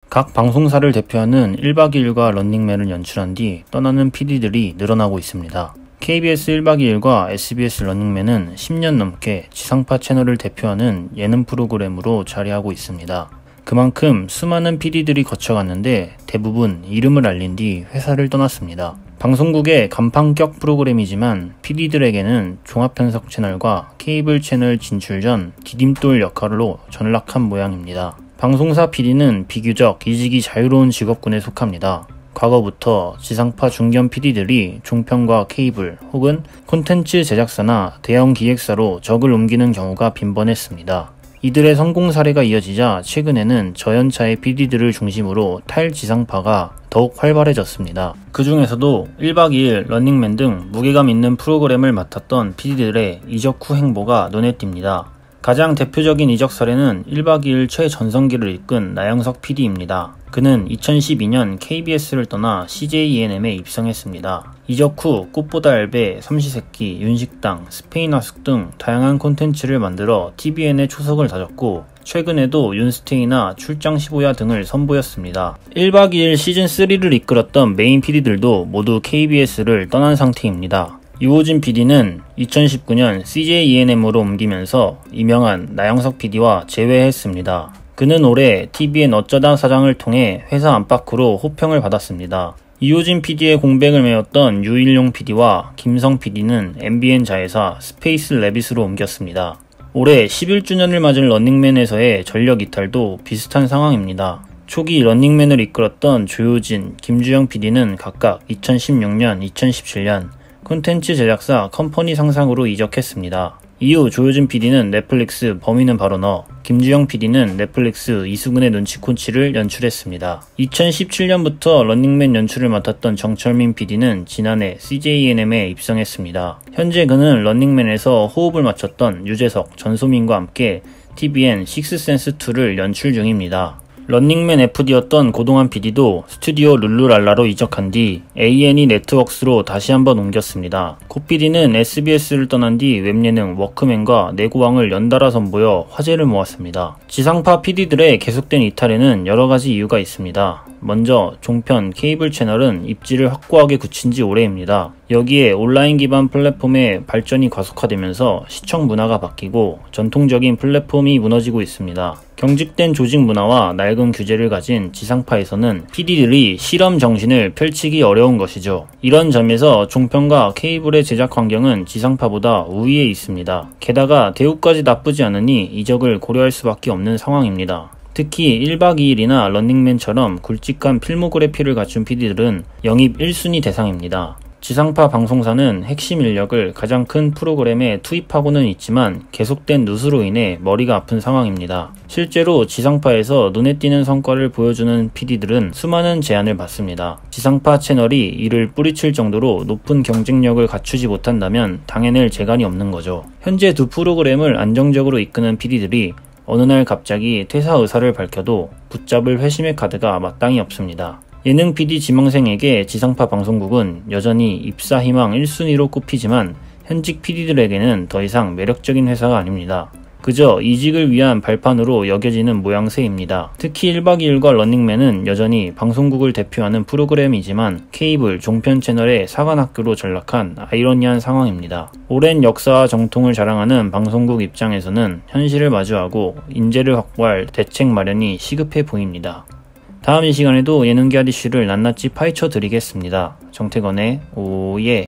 각 방송사를 대표하는 1박 2일과 런닝맨을 연출한 뒤 떠나는 PD들이 늘어나고 있습니다. KBS 1박 2일과 SBS 런닝맨은 10년 넘게 지상파 채널을 대표하는 예능 프로그램으로 자리하고 있습니다. 그만큼 수많은 PD들이 거쳐갔는데 대부분 이름을 알린 뒤 회사를 떠났습니다. 방송국의 간판격 프로그램이지만 PD들에게는 종합편성 채널과 케이블 채널 진출 전 디딤돌 역할로 전락한 모양입니다. 방송사 PD는 비교적 이직이 자유로운 직업군에 속합니다. 과거부터 지상파 중견 PD들이 종편과 케이블 혹은 콘텐츠 제작사나 대형 기획사로 적을 옮기는 경우가 빈번했습니다. 이들의 성공 사례가 이어지자 최근에는 저연차의 PD들을 중심으로 탈지상파가 더욱 활발해졌습니다. 그 중에서도 1박 2일, 런닝맨 등 무게감 있는 프로그램을 맡았던 PD들의 이적 후 행보가 눈에 띕니다. 가장 대표적인 이적 사례는 1박 2일 최전성기를 이끈 나영석 PD입니다. 그는 2012년 KBS를 떠나 CJENM에 입성했습니다. 이적 후 꽃보다 알베, 삼시세끼, 윤식당, 스페인화숙 등 다양한 콘텐츠를 만들어 TVN의 초석을 다졌고 최근에도 윤스테이나 출장 15야 등을 선보였습니다. 1박 2일 시즌3를 이끌었던 메인 PD들도 모두 KBS를 떠난 상태입니다. 유호진 PD는 2019년 CJENM으로 옮기면서 이명한 나영석 PD와 재회했습니다. 그는 올해 TVN 어쩌다 사장을 통해 회사 안팎으로 호평을 받았습니다. 이호진 PD의 공백을 메웠던 유일용 PD와 김성 PD는 MBN 자회사 스페이스 레빗으로 옮겼습니다. 올해 11주년을 맞은 런닝맨에서의 전력 이탈도 비슷한 상황입니다. 초기 런닝맨을 이끌었던 조효진, 김주영 PD는 각각 2016년, 2017년 콘텐츠 제작사 컴퍼니 상상으로 이적했습니다. 이후 조효진 PD는 넷플릭스 범인은 바로 너, 김주영 PD는 넷플릭스 이수근의 눈치콘치를 연출했습니다. 2017년부터 런닝맨 연출을 맡았던 정철민 PD는 지난해 CJENM에 입성했습니다. 현재 그는 런닝맨에서 호흡을 맞췄던 유재석, 전소민과 함께 TVN 식스센스2를 연출 중입니다. 런닝맨 FD였던 고동환 PD도 스튜디오 룰루랄라로 이적한 뒤 A&E 네트웍스로 다시 한번 옮겼습니다. 고 PD는 SBS를 떠난 뒤 웹예능 워크맨과 내고왕을 연달아 선보여 화제를 모았습니다. 지상파 PD들의 계속된 이탈에는 여러가지 이유가 있습니다. 먼저 종편, 케이블 채널은 입지를 확고하게 굳힌 지 오래입니다. 여기에 온라인 기반 플랫폼의 발전이 가속화되면서 시청 문화가 바뀌고 전통적인 플랫폼이 무너지고 있습니다. 경직된 조직 문화와 낡은 규제를 가진 지상파에서는 PD들이 실험 정신을 펼치기 어려운 것이죠. 이런 점에서 종편과 케이블의 제작 환경은 지상파보다 우위에 있습니다. 게다가 대우까지 나쁘지 않으니 이적을 고려할 수밖에 없는 상황입니다. 특히 1박 2일이나 런닝맨처럼 굵직한 필모그래피를 갖춘 PD들은 영입 1순위 대상입니다. 지상파 방송사는 핵심 인력을 가장 큰 프로그램에 투입하고는 있지만 계속된 누수로 인해 머리가 아픈 상황입니다. 실제로 지상파에서 눈에 띄는 성과를 보여주는 PD들은 수많은 제안을 받습니다. 지상파 채널이 이를 뿌리칠 정도로 높은 경쟁력을 갖추지 못한다면 당해낼 재간이 없는 거죠. 현재 두 프로그램을 안정적으로 이끄는 PD들이 어느 날 갑자기 퇴사 의사를 밝혀도 붙잡을 회심의 카드가 마땅히 없습니다. 예능 PD 지망생에게 지상파 방송국은 여전히 입사 희망 1순위로 꼽히지만 현직 PD들에게는 더 이상 매력적인 회사가 아닙니다. 그저 이직을 위한 발판으로 여겨지는 모양새입니다. 특히 1박 2일과 런닝맨은 여전히 방송국을 대표하는 프로그램이지만 케이블, 종편 채널의 사관학교로 전락한 아이러니한 상황입니다. 오랜 역사와 정통을 자랑하는 방송국 입장에서는 현실을 마주하고 인재를 확보할 대책 마련이 시급해 보입니다. 다음 이 시간에도 예능계열 이슈를 낱낱이 파헤쳐 드리겠습니다. 정태건의 오예.